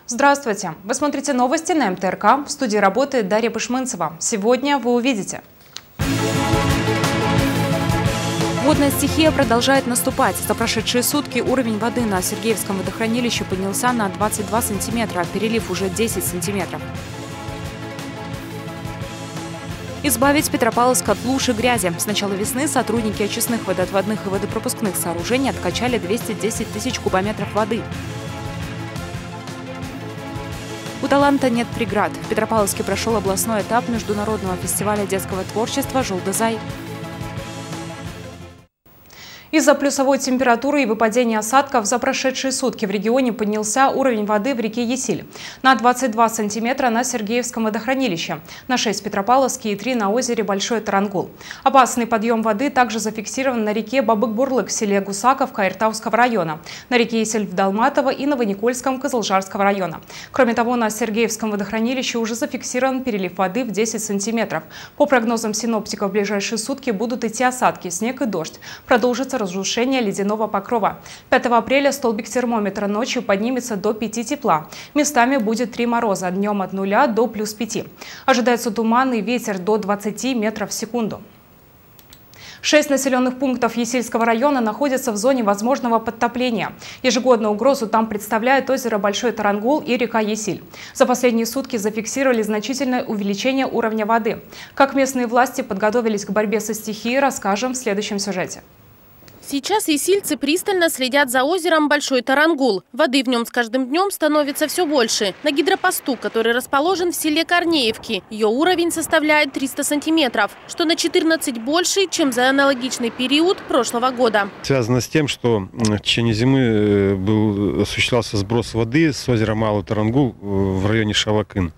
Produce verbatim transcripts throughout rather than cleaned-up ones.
Здравствуйте! Вы смотрите новости на эм тэ эр ка. В студии работает Дарья Пышмынцева. Сегодня вы увидите. Водная стихия продолжает наступать. За прошедшие сутки уровень воды на Сергеевском водохранилище поднялся на двадцать два сантиметра, перелив уже десять сантиметров. Избавить Петропавловск от луж и грязи. С начала весны сотрудники очистных водоотводных и водопропускных сооружений откачали двести десять тысяч кубометров воды. У таланта нет преград. В Петропавловске прошел областной этап международного фестиваля детского творчества «Жолдызай». Из-за плюсовой температуры и выпадения осадков за прошедшие сутки в регионе поднялся уровень воды в реке Есиль на двадцать два сантиметра на Сергеевском водохранилище, на шесть в Петропавловске и три на озере Большой Тарангул. Опасный подъем воды также зафиксирован на реке Бабык-Бурлык в селе Гусаковка Иртауского района, на реке Есиль в Далматово и Новоникольском Кызылжарского района. Кроме того, на Сергеевском водохранилище уже зафиксирован перелив воды в десять сантиметров. По прогнозам синоптиков, в ближайшие сутки будут идти осадки, снег и дождь. Продолжится разрушение ледяного покрова. пятого апреля столбик термометра ночью поднимется до пяти тепла. Местами будет три мороза, днем от нуля до плюс пяти. Ожидается туман и ветер до двадцати метров в секунду. Шесть населенных пунктов Есильского района находятся в зоне возможного подтопления. Ежегодно угрозу там представляет озеро Большой Тарангул и река Есиль. За последние сутки зафиксировали значительное увеличение уровня воды. Как местные власти подготовились к борьбе со стихией, расскажем в следующем сюжете. Сейчас есильцы пристально следят за озером Большой Тарангул. Воды в нем с каждым днем становится все больше. На гидропосту, который расположен в селе Корнеевки, ее уровень составляет триста сантиметров, что на четырнадцать больше, чем за аналогичный период прошлого года. Связано с тем, что в течение зимы был, осуществлялся сброс воды с озера Малый Тарангул в районе Шавакын.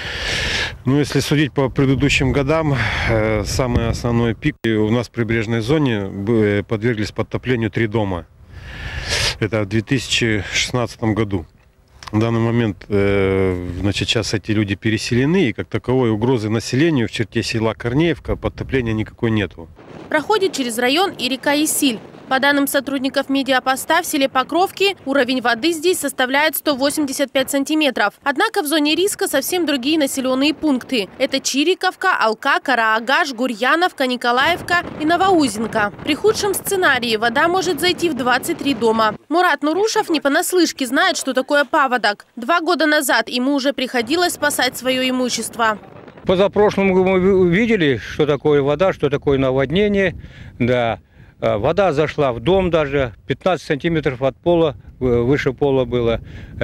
Ну, если судить по предыдущим годам, э, самый основной пик у нас в прибрежной зоне подверглись подтоплению три дома. Это в две тысячи шестнадцатом году. В данный момент, э, значит, сейчас эти люди переселены, и как таковой угрозы населению в черте села Корнеевка подтопления никакой нету. Проходит через район и река Есиль. По данным сотрудников медиапоста, в селе Покровки уровень воды здесь составляет сто восемьдесят пять сантиметров. Однако в зоне риска совсем другие населенные пункты. Это Чириковка, Алка, Караагаш, Гурьяновка, Николаевка и Новоузенка. При худшем сценарии вода может зайти в двадцать три дома. Мурат Нурушев не понаслышке знает, что такое паводок. Два года назад ему уже приходилось спасать свое имущество. Позапрошлом мы видели, что такое вода, что такое наводнение. Да. Вода зашла в дом даже, пятнадцать сантиметров от пола, выше пола было.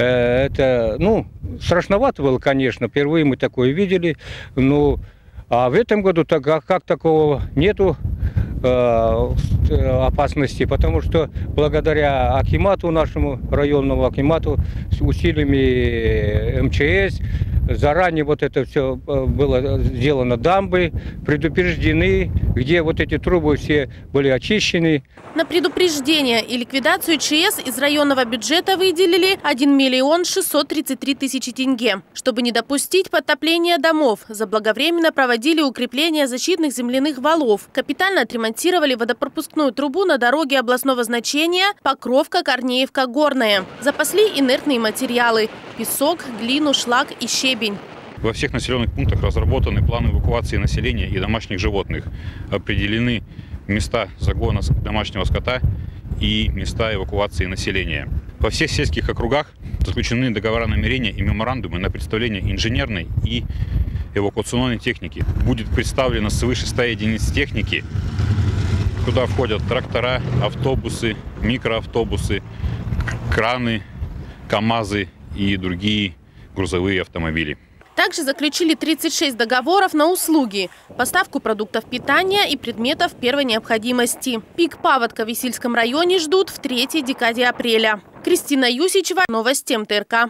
Это, ну, страшновато было, конечно, впервые мы такое видели. Ну, а в этом году так, как такого нету опасности, потому что благодаря акимату, нашему районному акимату, с усилиями эм че эс, заранее вот это все было сделано, дамбы предупреждены, где вот эти трубы все были очищены. На предупреждение и ликвидацию ЧС из районного бюджета выделили один миллион шестьсот тридцать три тысячи тенге. Чтобы не допустить подтопления домов, заблаговременно проводили укрепление защитных земляных валов, капитально отремонтировали водопропускную трубу на дороге областного значения Покровка-Корнеевка-Горная. Запасли инертные материалы – песок, глину, шлак и щебень. Во всех населенных пунктах разработаны планы эвакуации населения и домашних животных. Определены места загона домашнего скота и места эвакуации населения. Во всех сельских округах заключены договора намерения и меморандумы на представление инженерной и эвакуационной техники. Будет представлено свыше ста единиц техники, куда входят трактора, автобусы, микроавтобусы, краны, КАМАЗы и другие грузовые автомобили. Также заключили тридцать шесть договоров на услуги, поставку продуктов питания и предметов первой необходимости. Пик паводка в Есильском районе ждут в третьей декаде апреля. Кристина Юсичева, новости эм тэ эр ка.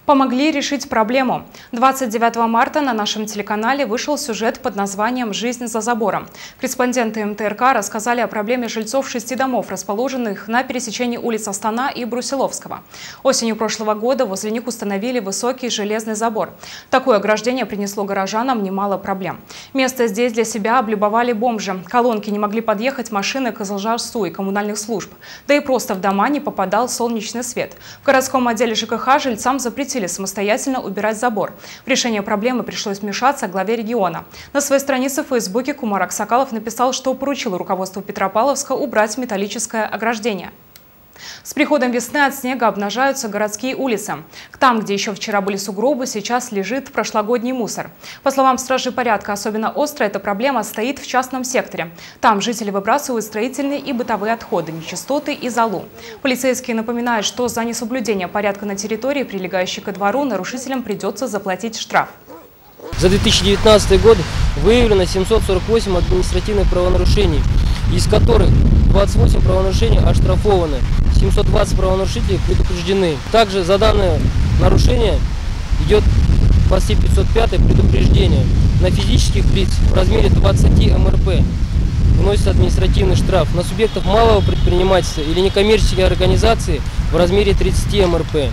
Помогли решить проблему. двадцать девятого марта на нашем телеканале вышел сюжет под названием «Жизнь за забором». Корреспонденты эм тэ эр ка рассказали о проблеме жильцов шести домов, расположенных на пересечении улиц Астана и Брусиловского. Осенью прошлого года возле них установили высокий железный забор. Такое ограждение принесло горожанам немало проблем. Место здесь для себя облюбовали бомжи. Колонки не могли подъехать машины Кызылжарсу и коммунальных служб. Да и просто в дома не попадал солнечный свет. В городском отделе жэ ка ха жильцам запретили самостоятельно убирать забор. В решение проблемы пришлось вмешаться главе региона. На своей странице в Фейсбуке Кумар Аксакалов написал, что поручил руководству Петропавловска убрать металлическое ограждение. С приходом весны от снега обнажаются городские улицы. Там, где еще вчера были сугробы, сейчас лежит прошлогодний мусор. По словам стражи порядка, особенно остро эта проблема стоит в частном секторе. Там жители выбрасывают строительные и бытовые отходы, нечистоты и золу. Полицейские напоминают, что за несоблюдение порядка на территории, прилегающей ко двору, нарушителям придется заплатить штраф. За две тысячи девятнадцатый год выявлено семьсот сорок восемь административных правонарушений, из которых двадцать восемь правонарушений оштрафованы, семьсот двадцать правонарушителей предупреждены. Также за данное нарушение идет по статье пятьсот пять предупреждение. На физических лиц в размере двадцати эм эр пэ вносится административный штраф. На субъектов малого предпринимательства или некоммерческие организации в размере тридцати эм эр пэ.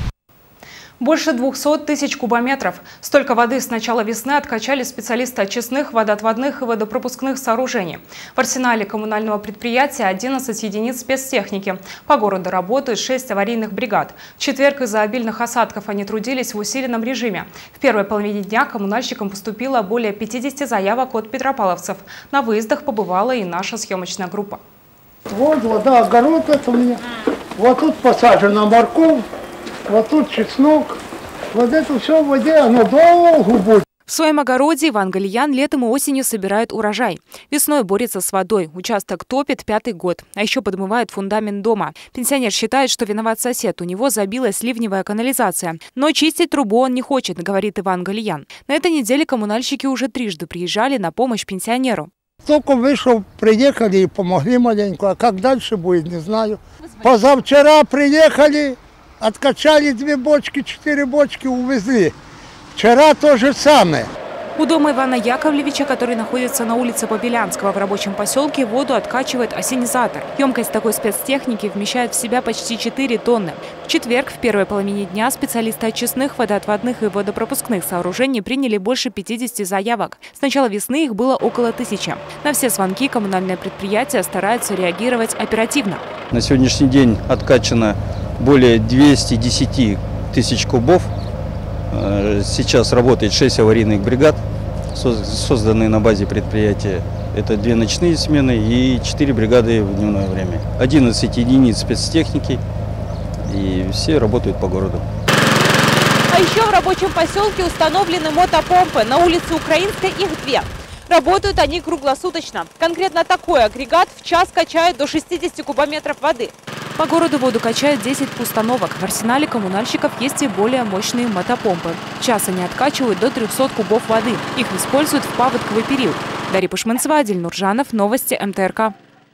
Больше двухсот тысяч кубометров. Столько воды с начала весны откачали специалисты очистных, водоотводных и водопропускных сооружений. В арсенале коммунального предприятия одиннадцать единиц спецтехники. По городу работают шесть аварийных бригад. В четверг из-за обильных осадков они трудились в усиленном режиме. В первой половине дня коммунальщикам поступило более пятидесяти заявок от петропавловцев. На выездах побывала и наша съемочная группа. Вот вода, огород это у меня. Вот тут посажена морковь. Вот тут чеснок. Вот это все в воде, оно долго будет. В своем огороде Иван Галиян летом и осенью собирает урожай. Весной борется с водой. Участок топит пятый год. А еще подмывает фундамент дома. Пенсионер считает, что виноват сосед. У него забилась ливневая канализация. Но чистить трубу он не хочет, говорит Иван Галиян. На этой неделе коммунальщики уже трижды приезжали на помощь пенсионеру. Только вышел, приехали и помогли маленько. А как дальше будет, не знаю. Позавчера приехали. Откачали две бочки, четыре бочки, увезли. Вчера то же самое. У дома Ивана Яковлевича, который находится на улице Попелянского в рабочем поселке, воду откачивает осенизатор. Емкость такой спецтехники вмещает в себя почти четыре тонны. В четверг в первой половине дня специалисты очистных, водоотводных и водопропускных сооружений приняли больше пятидесяти заявок. С начала весны их было около тысячи. На все звонки коммунальное предприятие старается реагировать оперативно. На сегодняшний день откачано более двухсот десяти тысяч кубов. Сейчас работает шесть аварийных бригад, созданные на базе предприятия. Это две ночные смены и четыре бригады в дневное время. одиннадцать единиц спецтехники, и все работают по городу. А еще в рабочем поселке установлены мотопомпы. На улице Украинской их две. Работают они круглосуточно. Конкретно такой агрегат в час качает до шестидесяти кубометров воды. По городу воду качают десять установок. В арсенале коммунальщиков есть и более мощные мотопомпы. В час они откачивают до трёхсот кубов воды. Их используют в паводковый период. Дарья Пушманцева, Адиль Нуржанов, новости эм тэ эр ка.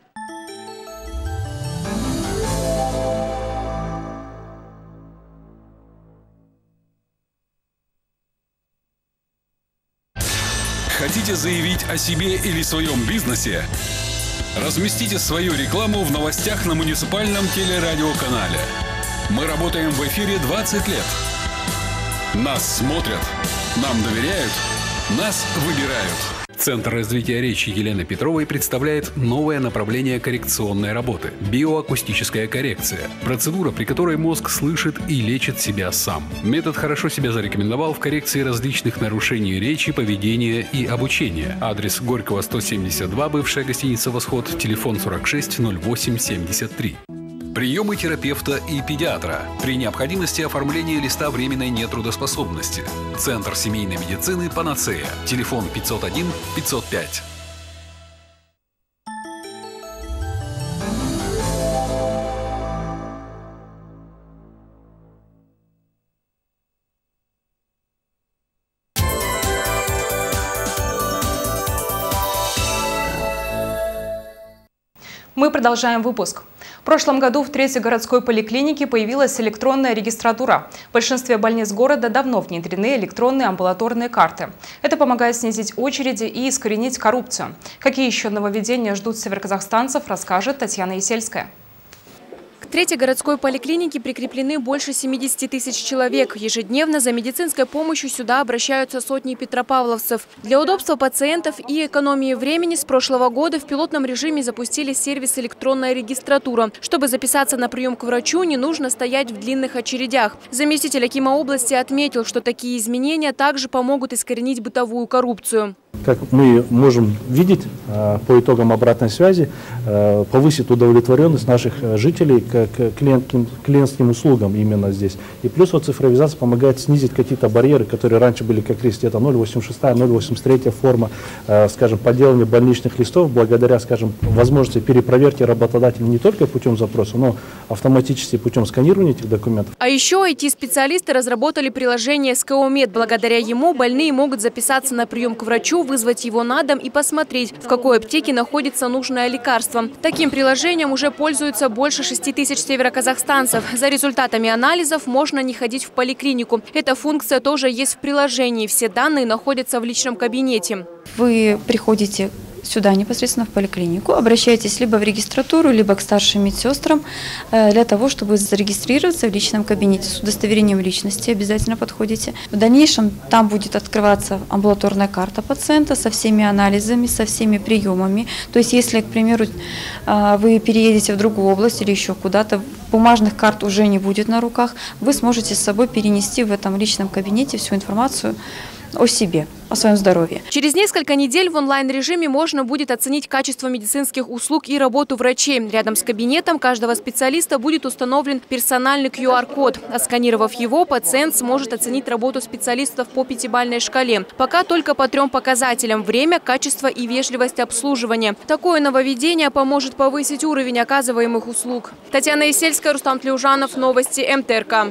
Хотите заявить о себе или своем бизнесе? Разместите свою рекламу в новостях на муниципальном телерадиоканале. Мы работаем в эфире двадцать лет. Нас смотрят, нам доверяют, нас выбирают. Центр развития речи Елены Петровой представляет новое направление коррекционной работы – биоакустическая коррекция. Процедура, при которой мозг слышит и лечит себя сам. Метод хорошо себя зарекомендовал в коррекции различных нарушений речи, поведения и обучения. Адрес Горького, сто семьдесят два, бывшая гостиница «Восход», телефон сорок шесть ноль восемь семьдесят три. Приемы терапевта и педиатра. При необходимости оформления листа временной нетрудоспособности. Центр семейной медицины «Панацея». Телефон пятьсот один пятьсот пять. Мы продолжаем выпуск. В прошлом году в третьей городской поликлинике появилась электронная регистратура. В большинстве больниц города давно внедрены электронные амбулаторные карты. Это помогает снизить очереди и искоренить коррупцию. Какие еще нововведения ждут североказахстанцев, расскажет Татьяна Есельская. К третьей городской поликлинике прикреплены больше семидесяти тысяч человек. Ежедневно за медицинской помощью сюда обращаются сотни петропавловцев. Для удобства пациентов и экономии времени с прошлого года в пилотном режиме запустили сервис «Электронная регистратура». Чтобы записаться на прием к врачу, не нужно стоять в длинных очередях. Заместитель акима области отметил, что такие изменения также помогут искоренить бытовую коррупцию. Как мы можем видеть по итогам обратной связи, повысит удовлетворенность наших жителей к клиентским, клиентским услугам именно здесь. И плюс вот цифровизация помогает снизить какие-то барьеры, которые раньше были, как есть это ноль восемьдесят шесть, ноль восемьдесят три форма, скажем, подделывания больничных листов, благодаря, скажем, возможности перепроверки работодателя не только путем запроса, но автоматически путем сканирования этих документов. А еще ай ти-специалисты разработали приложение СКО-Мед. Благодаря ему больные могут записаться на прием к врачу, вызвать его на дом и посмотреть, в какой аптеке находится нужное лекарство. Таким приложением уже пользуются больше шести тысяч североказахстанцев. За результатами анализов можно не ходить в поликлинику. Эта функция тоже есть в приложении. Все данные находятся в личном кабинете. Вы приходите сюда непосредственно в поликлинику, обращаетесь либо в регистратуру, либо к старшим медсестрам для того, чтобы зарегистрироваться в личном кабинете с удостоверением личности. Обязательно подходите. В дальнейшем там будет открываться амбулаторная карта пациента со всеми анализами, со всеми приемами. То есть если, к примеру, вы переедете в другую область или еще куда-то, бумажных карт уже не будет на руках, вы сможете с собой перенести в этом личном кабинете всю информацию о себе, о своем здоровье. Через несколько недель в онлайн-режиме можно будет оценить качество медицинских услуг и работу врачей. Рядом с кабинетом каждого специалиста будет установлен персональный ку ар код. Отсканировав его, пациент сможет оценить работу специалистов по пятибалльной шкале. Пока только по трем показателям – время, качество и вежливость обслуживания. Такое нововведение поможет повысить уровень оказываемых услуг. Татьяна Есельская, Рустам Тлеужанов, новости эм тэ эр ка.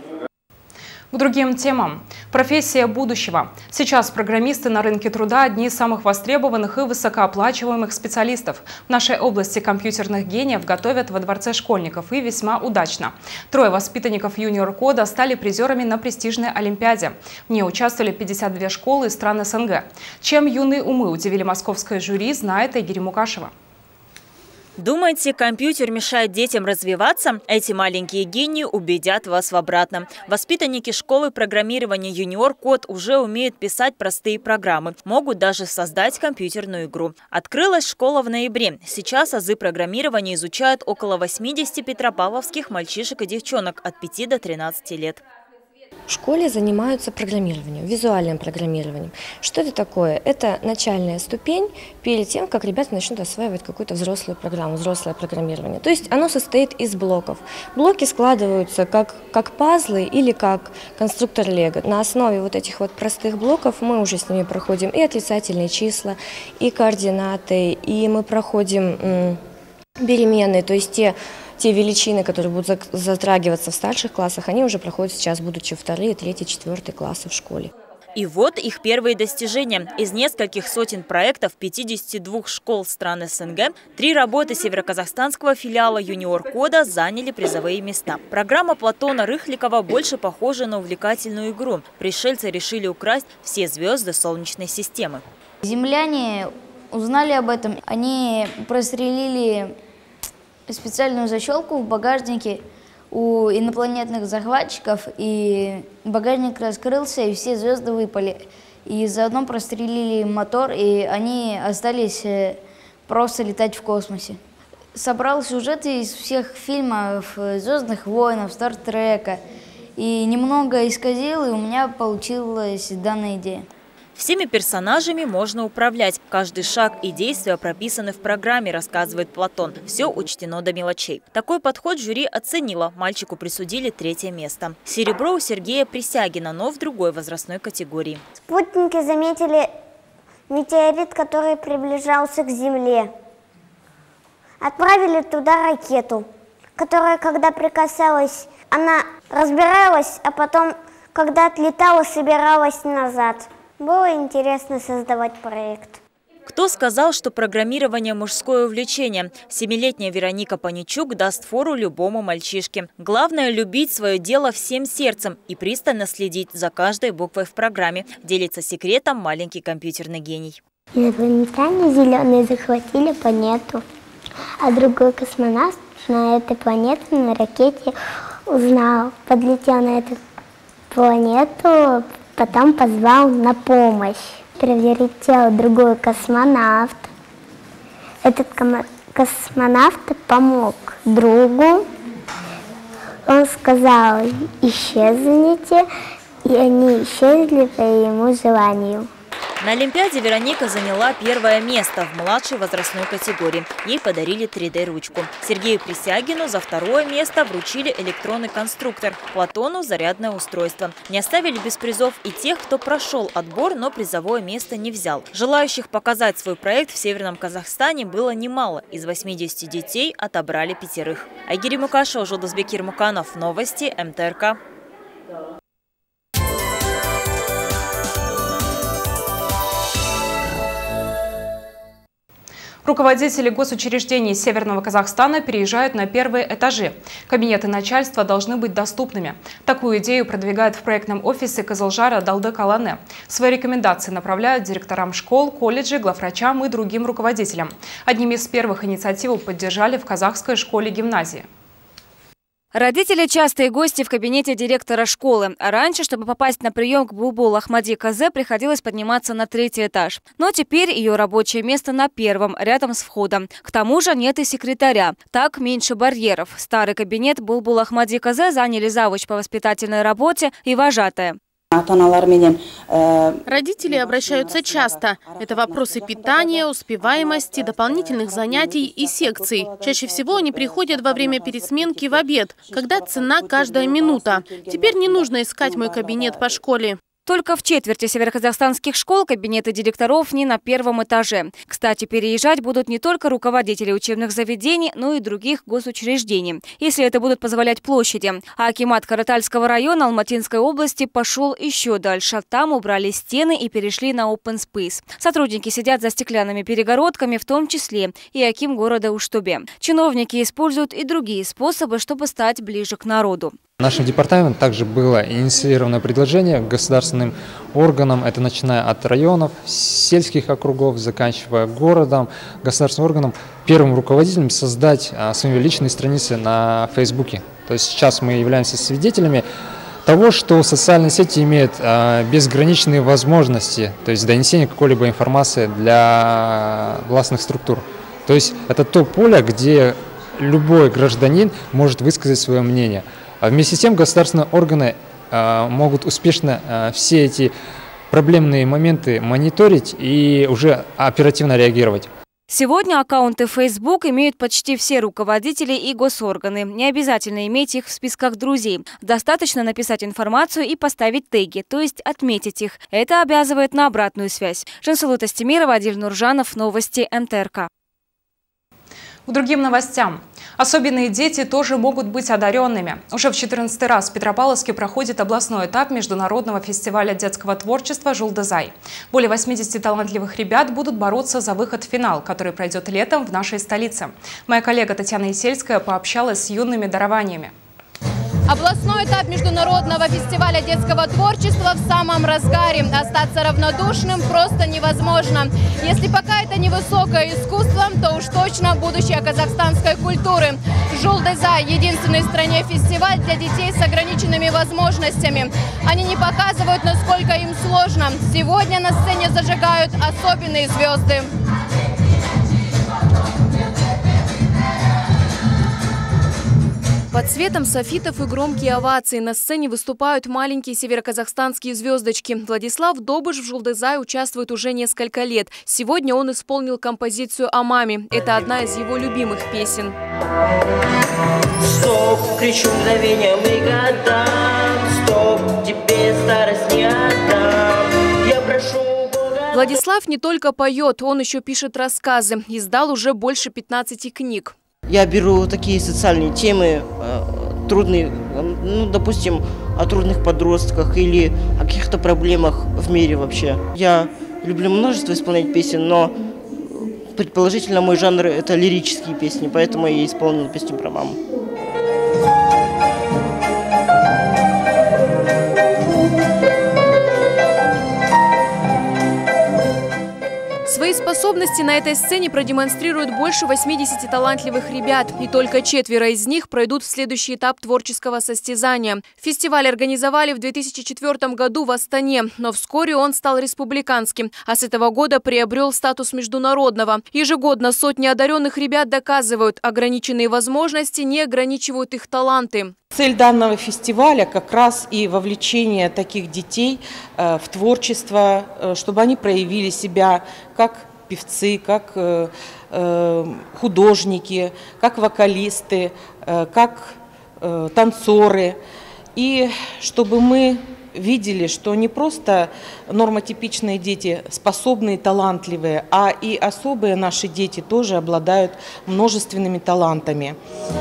К другим темам. Профессия будущего. Сейчас программисты на рынке труда одни из самых востребованных и высокооплачиваемых специалистов. В нашей области компьютерных гениев готовят во дворце школьников и весьма удачно. Трое воспитанников юниор-кода стали призерами на престижной олимпиаде. В ней участвовали пятьдесят две школы из стран эс эн гэ. Чем юные умы удивили московское жюри, знает Игорь Мукашева. Думаете, компьютер мешает детям развиваться? Эти маленькие гении убедят вас в обратном. Воспитанники школы программирования «Юниор Код» уже умеют писать простые программы. Могут даже создать компьютерную игру. Открылась школа в ноябре. Сейчас азы программирования изучают около восьмидесяти петропавловских мальчишек и девчонок от пяти до тринадцати лет. В школе занимаются программированием, визуальным программированием. Что это такое? Это начальная ступень перед тем, как ребята начнут осваивать какую-то взрослую программу, взрослое программирование. То есть оно состоит из блоков. Блоки складываются как, как пазлы или как конструктор Лего. На основе вот этих вот простых блоков мы уже с ними проходим и отрицательные числа, и координаты, и мы проходим м, переменные, то есть те... Те величины, которые будут затрагиваться в старших классах, они уже проходят сейчас, будучи вторые, третьи, четвертые классы в школе. И вот их первые достижения. Из нескольких сотен проектов пятидесяти двух школ стран эс эн гэ три работы североказахстанского филиала «Юниор Кода» заняли призовые места. Программа Платона Рыхликова больше похожа на увлекательную игру. Пришельцы решили украсть все звезды Солнечной системы. Земляне узнали об этом. Они прострелили специальную защелку в багажнике у инопланетных захватчиков, и багажник раскрылся, и все звезды выпали. И заодно прострелили мотор, и они остались просто летать в космосе. Собрал сюжеты из всех фильмов «Звездных войн», «Стартрека», и немного исказил, и у меня получилась данная идея. Всеми персонажами можно управлять. Каждый шаг и действия прописаны в программе, рассказывает Платон. Все учтено до мелочей. Такой подход жюри оценило. Мальчику присудили третье место. Серебро у Сергея Присягина, но в другой возрастной категории. Спутники заметили метеорит, который приближался к Земле. Отправили туда ракету, которая, когда прикасалась, она разбиралась, а потом, когда отлетала, собиралась назад. Было интересно создавать проект. Кто сказал, что программирование – мужское увлечение? Семилетняя Вероника Паничук даст фору любому мальчишке. Главное – любить свое дело всем сердцем и пристально следить за каждой буквой в программе. Делится секретом маленький компьютерный гений. Инопланетяне зеленые захватили планету, а другой космонавт на этой планете на ракете узнал, подлетел на эту планету, потом позвал на помощь. Прилетел другой космонавт. Этот космонавт помог другу. Он сказал: исчезните, и они исчезли по его желанию. На Олимпиаде Вероника заняла первое место в младшей возрастной категории. Ей подарили три дэ ручку. Сергею Присягину за второе место вручили электронный конструктор, Платону – зарядное устройство. Не оставили без призов и тех, кто прошел отбор, но призовое место не взял. Желающих показать свой проект в Северном Казахстане было немало. Из восьмидесяти детей отобрали пятерых. Айгири Мукашева, Жолдозбек Ермуканов. Новости эм тэ эр ка. Руководители госучреждений Северного Казахстана переезжают на первые этажи. Кабинеты начальства должны быть доступными. Такую идею продвигают в проектном офисе Кызылжара Далдык Аланы. Свои рекомендации направляют директорам школ, колледжей, главврачам и другим руководителям. Одними из первых инициативу поддержали в казахской школе-гимназии. Родители – частые гости в кабинете директора школы. А раньше, чтобы попасть на прием к Булбул Ахмади Казе, приходилось подниматься на третий этаж. Но теперь ее рабочее место на первом, рядом с входом. К тому же нет и секретаря. Так меньше барьеров. Старый кабинет Булбул Ахмади Казе заняли завуч по воспитательной работе и вожатая. Родители обращаются часто. Это вопросы питания, успеваемости, дополнительных занятий и секций. Чаще всего они приходят во время пересменки в обед, когда цена каждая минута. Теперь не нужно искать мой кабинет по школе. Только в четверти североказахстанских школ кабинеты директоров не на первом этаже. Кстати, переезжать будут не только руководители учебных заведений, но и других госучреждений, если это будут позволять площади. А акимат Каратальского района Алматинской области пошел еще дальше. Там убрали стены и перешли на open space. Сотрудники сидят за стеклянными перегородками, в том числе и аким города Уштубе. Чиновники используют и другие способы, чтобы стать ближе к народу. Нашим департаментом также было инициировано предложение государственным органам, это начиная от районов, сельских округов, заканчивая городом, государственным органам, первым руководителем создать а, свои личные страницы на Фейсбуке. То есть сейчас мы являемся свидетелями того, что социальные сети имеют а, безграничные возможности, то есть донесения какой-либо информации для властных структур. То есть это то поле, где любой гражданин может высказать свое мнение. А вместе с тем государственные органы э, могут успешно э, все эти проблемные моменты мониторить и уже оперативно реагировать. Сегодня аккаунты Facebook имеют почти все руководители и госорганы. Не обязательно иметь их в списках друзей. Достаточно написать информацию и поставить теги, то есть отметить их. Это обязывает на обратную связь. Жансулу Тастемирова, Адиль Нуржанов, новости эм тэ эр ка. К другим новостям. Особенные дети тоже могут быть одаренными. Уже в четырнадцатый раз в Петропавловске проходит областной этап международного фестиваля детского творчества «Жулдызай». Более восьмидесяти талантливых ребят будут бороться за выход в финал, который пройдет летом в нашей столице. Моя коллега Татьяна Есельская пообщалась с юными дарованиями. Областной этап международного фестиваля детского творчества в самом разгаре. Остаться равнодушным просто невозможно. Если пока это невысокое искусство, то уж точно будущее казахстанской культуры. Жулдызай – единственный в стране фестиваль для детей с ограниченными возможностями. Они не показывают, насколько им сложно. Сегодня на сцене зажигают особенные звезды. Под светом софитов и громкие овации на сцене выступают маленькие североказахстанские звездочки. Владислав Добыш в «Жулдызай» участвует уже несколько лет. Сегодня он исполнил композицию о маме. Это одна из его любимых песен. Стоп, кричу мгновением и годам. Стоп, тебе старость не отдам. Я прошу Бога. Владислав не только поет, он еще пишет рассказы. Издал уже больше пятнадцати книг. Я беру такие социальные темы, трудные, ну, допустим, о трудных подростках или о каких-то проблемах в мире вообще. Я люблю множество исполнять песен, но предположительно, мой жанр – это лирические песни, поэтому я исполнила песню про маму. Свои способности на этой сцене продемонстрируют больше восьмидесяти талантливых ребят. И только четверо из них пройдут в следующий этап творческого состязания. Фестиваль организовали в две тысячи четвёртом году в Астане, но вскоре он стал республиканским, а с этого года приобрел статус международного. Ежегодно сотни одаренных ребят доказывают, ограниченные возможности не ограничивают их таланты. Цель данного фестиваля как раз и вовлечение таких детей в творчество, чтобы они проявили себя как певцы, как художники, как вокалисты, как танцоры. И чтобы мы видели, что не просто нормотипичные дети способные, талантливые, а и особые наши дети тоже обладают множественными талантами.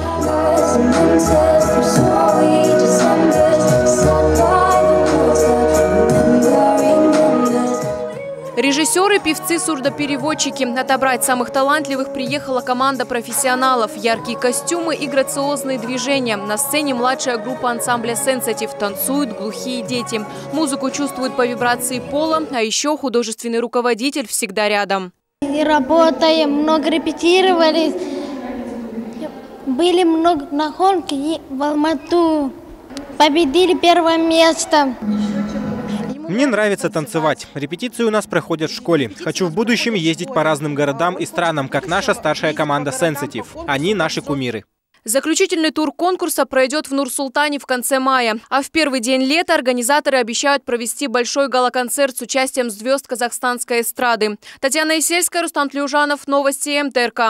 Режиссеры, певцы, сурдопереводчики. Отобрать самых талантливых приехала команда профессионалов. Яркие костюмы и грациозные движения. На сцене младшая группа ансамбля «Сенситив». Танцуют глухие дети. Музыку чувствуют по вибрации пола, а еще художественный руководитель всегда рядом. И работаем, много репетировали. Были много на гонке и в Алмату. Победили первое место. Мне нравится танцевать. Репетиции у нас проходят в школе. Хочу в будущем ездить по разным городам и странам, как наша старшая команда «Сенситив». Они наши кумиры. Заключительный тур конкурса пройдет в Нур-Султане в конце мая. А в первый день лета организаторы обещают провести большой гала-концерт с участием звезд казахстанской эстрады. Татьяна Исельская, Рустам Тлеужанов, новости эм тэ эр ка.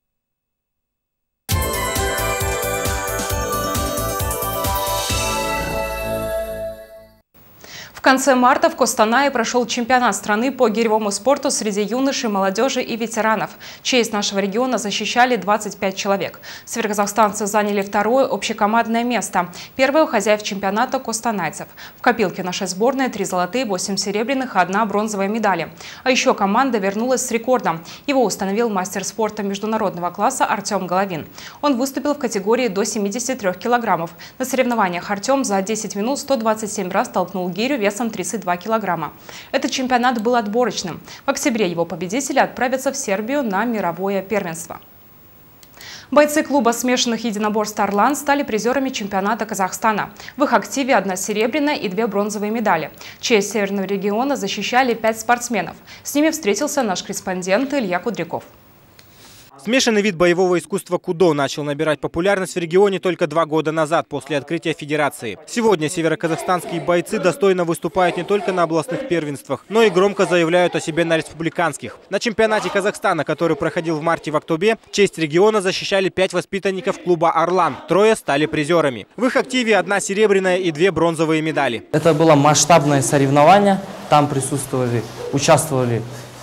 В конце марта в Костанае прошел чемпионат страны по гиревому спорту среди юношей, молодежи и ветеранов. Честь нашего региона защищали двадцать пять человек. Североказахстанцы заняли второе общекомандное место. Первое у хозяев чемпионата костанайцев. В копилке нашей сборной три золотые, восемь серебряных и одна бронзовая медали. А еще команда вернулась с рекордом. Его установил мастер спорта международного класса Артем Головин. Он выступил в категории до семидесяти трёх килограммов. На соревнованиях Артем за десять минут сто двадцать семь раз толкнул гирю весом тридцать два килограмма. Этот чемпионат был отборочным. В октябре его победители отправятся в Сербию на мировое первенство. Бойцы клуба смешанных единоборств «Орлан» стали призерами чемпионата Казахстана. В их активе одна серебряная и две бронзовые медали. Честь северного региона защищали пять спортсменов. С ними встретился наш корреспондент Илья Кудряков. Смешанный вид боевого искусства кудо начал набирать популярность в регионе только два года назад, после открытия федерации. Сегодня североказахстанские бойцы достойно выступают не только на областных первенствах, но и громко заявляют о себе на республиканских. На чемпионате Казахстана, который проходил в марте в Актобе, честь региона защищали пять воспитанников клуба «Орлан». Трое стали призерами. В их активе одна серебряная и две бронзовые медали. Это было масштабное соревнование. Там присутствовали, участвовали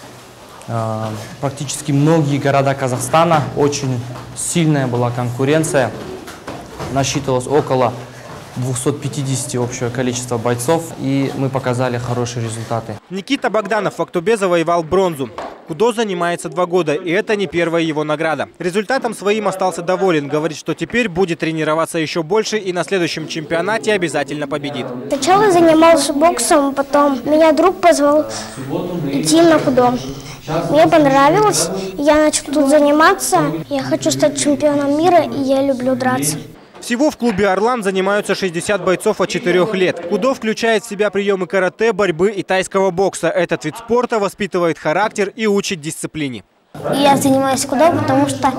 практически многие города Казахстана. Очень сильная была конкуренция. Насчитывалось около двухсот пятидесяти общего количества бойцов, и мы показали хорошие результаты. Никита Богданов в Актобе завоевал бронзу. Кудо занимается два года, и это не первая его награда. Результатом своим остался доволен. Говорит, что теперь будет тренироваться еще больше и на следующем чемпионате обязательно победит. Сначала я занимался боксом, потом меня друг позвал идти на кудо. Мне понравилось, я начал тут заниматься. Я хочу стать чемпионом мира, и я люблю драться. Всего в клубе «Орлан» занимаются шестьдесят бойцов от четырёх лет. Кудо включает в себя приемы карате, борьбы и тайского бокса. Этот вид спорта воспитывает характер и учит дисциплине. Я занимаюсь кудо, потому что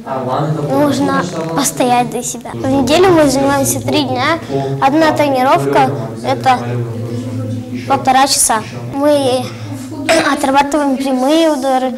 нужно постоять за себя. В неделю мы занимаемся три дня. Одна тренировка – это полтора часа. Мы отрабатываем прямые удары,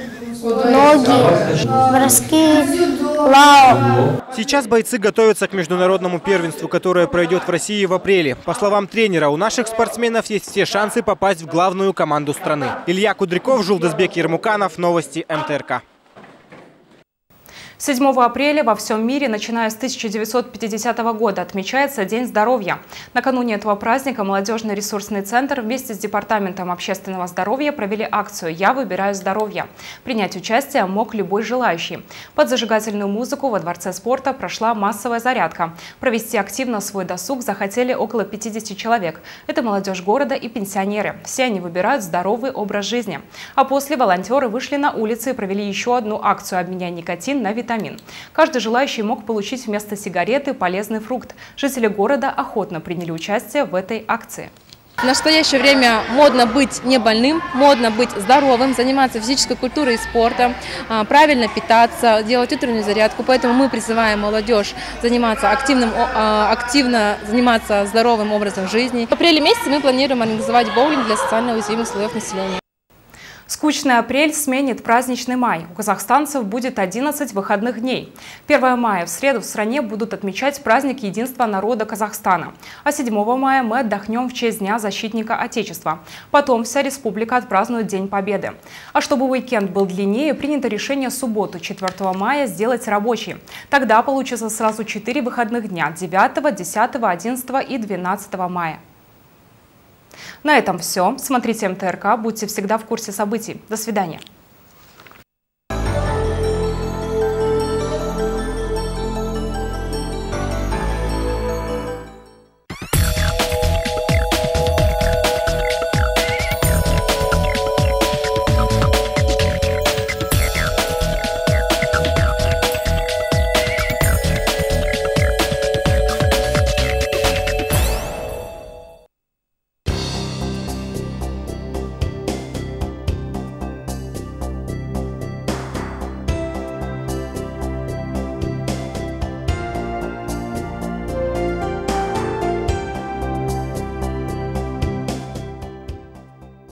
ноги, броски, лао. Сейчас бойцы готовятся к международному первенству, которое пройдет в России в апреле. По словам тренера, у наших спортсменов есть все шансы попасть в главную команду страны. Илья Кудряков, Жулдасбек Ермуканов, новости эм тэ эр ка. седьмого апреля во всем мире, начиная с тысяча девятьсот пятидесятого года, отмечается День здоровья. Накануне этого праздника молодежный ресурсный центр вместе с Департаментом общественного здоровья провели акцию «Я выбираю здоровье». Принять участие мог любой желающий. Под зажигательную музыку во Дворце спорта прошла массовая зарядка. Провести активно свой досуг захотели около пятидесяти человек. Это молодежь города и пенсионеры. Все они выбирают здоровый образ жизни. А после волонтеры вышли на улицы и провели еще одну акцию «Обменяй никотин на витамин». Каждый желающий мог получить вместо сигареты полезный фрукт. Жители города охотно приняли участие в этой акции. В настоящее время модно быть не больным, модно быть здоровым, заниматься физической культурой и спортом, правильно питаться, делать утреннюю зарядку. Поэтому мы призываем молодежь заниматься активным, активно заниматься здоровым образом жизни. В апреле месяце мы планируем организовать боулинг для социально уязвимых слоев населения. Скучный апрель сменит праздничный май. У казахстанцев будет одиннадцать выходных дней. первого мая в среду в стране будут отмечать праздник единства народа Казахстана. А седьмого мая мы отдохнем в честь Дня защитника Отечества. Потом вся республика отпразднует День Победы. А чтобы уикенд был длиннее, принято решение субботу, четвёртого мая, сделать рабочий. Тогда получится сразу четыре выходных дня – девятого, десятого, одиннадцатого и двенадцатого мая. На этом все. Смотрите МТРК, будьте всегда в курсе событий. До свидания.